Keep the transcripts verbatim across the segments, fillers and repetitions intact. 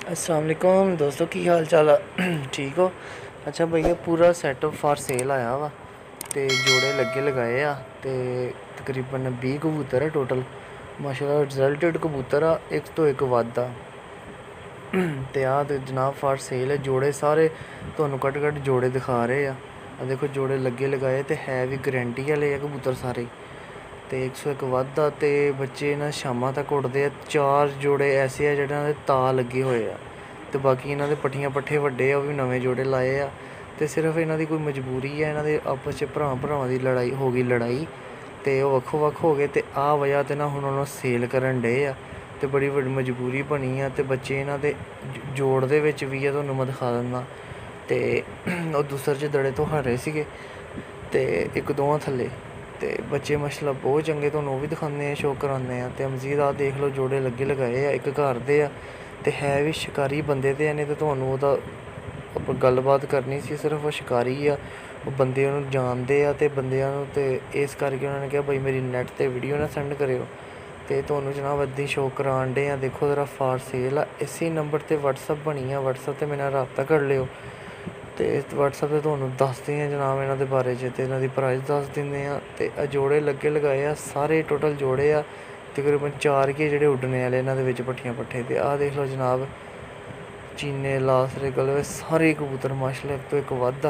अस्सलाम वालेकुम दोस्तों, की हाल चाल है? ठीक हो? अच्छा भैया, पूरा सैटअप फॉर सेल आया वा ते जोड़े लगे लगाए आ ते तकरीबन बीस कबूतर है टोटल। माशाल्लाह रिजल्टेड कबूतर आ, एक तो एक वादा ते आ ते जनाब फॉर सेल है। जोड़े सारे तुहानू कट कट जोड़े दिखा रहे आ। आ देखो जोड़े लगे लगाए ते है भी गारंटी वाले कबूतर सारे। तो एक सौ एक वादा तो बच्चे ना शाम तक उड़ते हैं। चार जोड़े ऐसे है जिन्होंने ता लगे हुए आ तो बाकी इन्होंने पट्ठियां पट्ठे वड्डे आ, भी नवे जोड़े लाए आ। तो सिर्फ इन्हों की कोई मजबूरी है, इन्हों आपस च भरा भरावां की लड़ाई हो गई लड़ाई तो वह वक्खो वक्ख हो गए। तो आ वजह तो ना हुण उन्होंने सेल करन डे आ तो बड़ी बड़ी मजबूरी बनी आ। तो बच्चे इन्हों के जोड़ दे विच भी है, तुहानू मैं दिखा दिंदा। तो दूसरे च दड़े तो हरे सीगे तो एक दोवां थल्ले तो बच्चे माशाल्लाह बहुत चंगे, तुहानू भी दिखाने शो कराने। तो मजीद आ देख लो जोड़े लगे लगाए आ, एक घर दे आ ते है भी शिकारी बंदे ते नहीं तो तुहानू ओह्दा गल्लबात करनी सी। सिर्फ शिकारी आ, बंदे उन्होंने जानते आ ते बंदियां ते इस करके उन्होंने कहा भाई मेरी नैट ते वीडियो ना सेंड करो। तो तुहानू जनाब अद्धी शो करान डे आ। देखो ज़रा फॉर सेल आ, इसी नंबर ते व्हाट्सअप बनी आ, व्हाट्सअप ते मेरे नाल राबता कर लियो। तो व्हाट्सअप से तुहानू दसदे हैं जनाब इन्हों के बारे च, तो इन्हों की प्राइस दस दिंदे आ। तो जोड़े लगे लगाए आ, सारे टोटल जोड़े आ तकरीबन चार के जोड़े उड्डने वाले इन्हों के पट्ठियां पट्ठे। तो आ देख लो जनाब चीने लासरे गलवे सारे कबूतर माशाल्लाह एक तो एक वादा।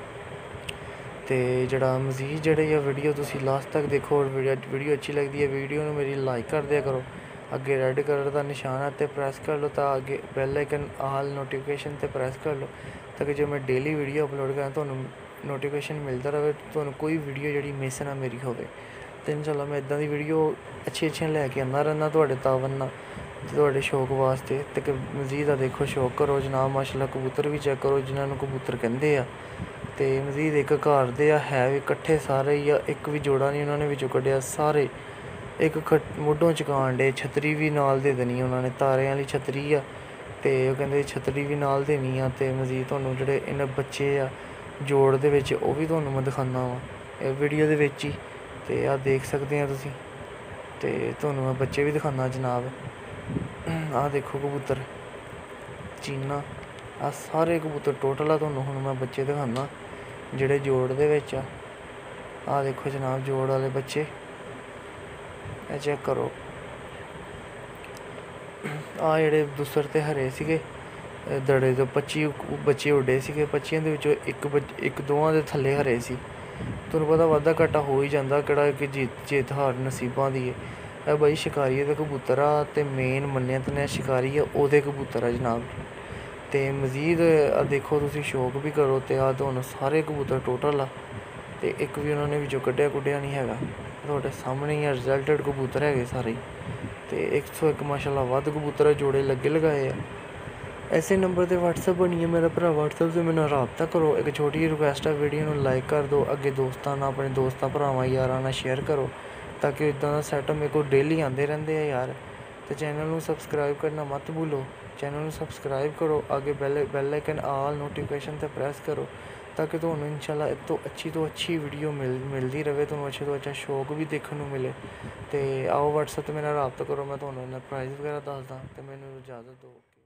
तो जड़ा मजीद जड़े वीडियो तुसी लास्ट तक देखो और वीडियो अच्छी लगती है वीडियो में मेरी लाइक कर दिया करो। अगे रेड कलर का निशान है तो प्रेस कर लो, तो अगे बैल आइकन आल नोटिफिकेशन तो प्रेस कर लो ताकि जो मैं डेली वीडियो अपलोड करा तो नोटिफिकेशन मिलता रहे, तो कोई वीडियो जी मिस ना मेरी हो। तो इंशाल्लाह मैं इदा की वीडियो अच्छी अच्छी लैके आना रहना थोड़े तावन थोड़े शौक वास्ते। तो मजीद आ देखो शौक करो जनाब माशाल्लाह कबूतर भी चेक करो जिन्होंने कबूतर कहते हैं। तो मजीद एक घर दे है भी कट्ठे सारे या एक भी जोड़ा नहीं उन्होंने विचों कढ़िया, सारे एक मुढ़ों चकान डे। छतरी भी नाल दे देनी उन्होंने, तारें वाली छतरी आ तो वह कहते छतरी भी नाल देनी आ। तो मजीद तुहानू जेह्ड़े इन्ने बच्चे आ जोड़ दे विच ओह भी तुहानू मैं दिखाना वा वीडियो दे विच ही। तो आ देख सकते हैं तुसी, तो तुहानू मैं बच्चे भी दिखाना जनाब। आ देखो कबूतर चीना, आ सारे कबूतर टोटल आ तुहानू हुण मैं बच्चे दिखाना जेह्ड़े जोड़ दे विच आ। आ देखो जनाब जोड़ वाले बच्चे, ए चेक करो। आ जेह्ड़े दूसरे ते हरे सीगे दड़े तो पच्ची बच्चे उड्डे सीगे, पच्चियां दे विचों इक बच्चे इक दोवां दे थल्ले हरे सी। तुहानू पता वाद्धा घाटा हो ही जांदा, केह्ड़ा कि जीत जित हार नसीबां दी ऐ। ए बाई शिकारी दे कबूतर आ ते मेन मन्नेआ तन्नेआ शिकारी ऐ ओह्दे कबूतर आ जनाब। तो मजीद देखो तुसी शौक भी करो। तो आ तुहानू सारे कबूतर टोटल आ तो एक भी उन्होंने विचों कड्ढिया कुड्ढिया नहीं हैगा, तुहाडे सामने ही रिजल्टेड कबूतर है सारे। तो एक सौ एक माशाल्लाह वध कबूतर जोड़े लगे लगाए आ। ऐसे नंबर पर व्हाट्सअप बनिए मेरा भरा, व्हाट्सअप से मेरे राबता करो। एक छोटी रिक्वेस्ट है वीडियो में लाइक कर दो, अगे दोस्तों ना अपने दोस्तों भरावां यारां नाल शेयर करो ताकि इदा का सैटअप मेरे को डेली आते रहते हैं यार। तो चैनल में सबसक्राइब करना मत भूलो, चैनल में सबसक्राइब करो, आगे bell bell icon all notification पर प्रेस करो ताकि तुहानू इंशाल्लाह एक तो अच्छी तो अच्छी वीडियो मिल मिलती रहे, तुहानू अच्छे तो अच्छा शौक भी देखने को मिले। तो आओ व्हाट्सअप पर मेरा राबता करो, मैं तुहानू प्राइस वगैरह दसदा। तो मैनू इजाज़त दो।